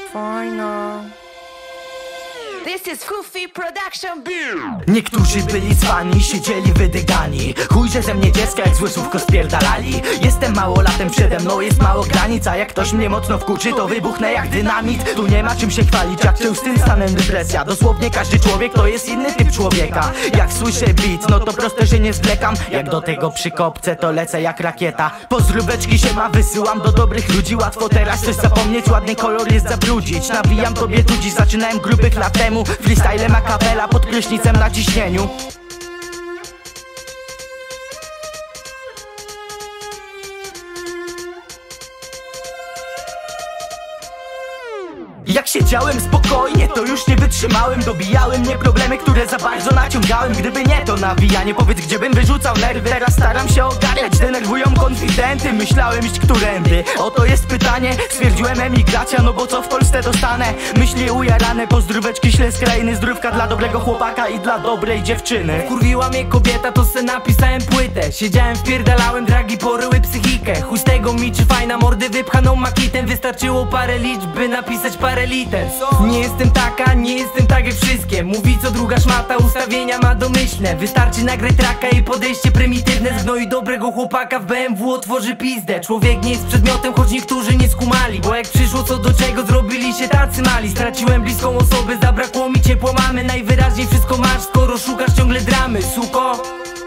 fajna. This is Fufi Production. Niektórzy byli cwani, siedzieli wydygani. Chujże ze mnie dziecka jak złe słówko spierdalali. Jestem małolatem, przede mną jest mało granic. A jak ktoś mnie mocno wkurczy, to wybuchnę jak dynamit. Tu nie ma czym się chwalić, jak się z tym stanem depresja. Dosłownie każdy człowiek to jest inny typ człowieka. Jak słyszę beat, no to proste, że nie zwlekam. Jak do tego przykopcę, to lecę jak rakieta. Pozdróweczki się ma, wysyłam do dobrych ludzi. Łatwo teraz coś zapomnieć, ładny kolor jest zabrudzić. Nawijam tobie tu dziś, zaczynałem grubych lat temu. Freestylem a capella pod prysznicem na ciśnieniu. Jak siedziałem spokojnie, to już nie wytrzymałem. Dobijały mnie problemy, które za bardzo naciągałem. Gdyby nie to nawijanie, powiedz gdzie bym wyrzucał nerwy. Teraz staram się ogarniać, denerwują konfidenty. Myślałem iść którędy, oto jest pytanie. Stwierdziłem emigracja, no bo co w Polsce dostanę? Myśli ujarane, pozdróweczki ślę z krainy. Zdrówka dla dobrego chłopaka i dla dobrej dziewczyny. Kurwiła mnie kobieta, to se napisałem płytę. Siedziałem, wpierdalałem, dragi poryły psychikę. Chuj z tego mi czy fajna, mordy wypchaną makitem. Wystarczyło parę liczb, by napisać parę liter. Nie jestem taka, nie jestem tak jak wszystkie. Mówi co druga szmata, ustawienia ma domyślne. Wystarczy nagrać traka i podejście prymitywne. Z gnoju dobrego chłopaka w BMW otworzy pizdę. Człowiek nie jest przedmiotem, choć niektórzy nie skumali. Bo jak przyszło co do czego, zrobili się tacy mali. Straciłem bliską osobę, zabrakło mi ciepła mamy. Najwyraźniej wszystko masz, skoro szukasz ciągle dramy, suko.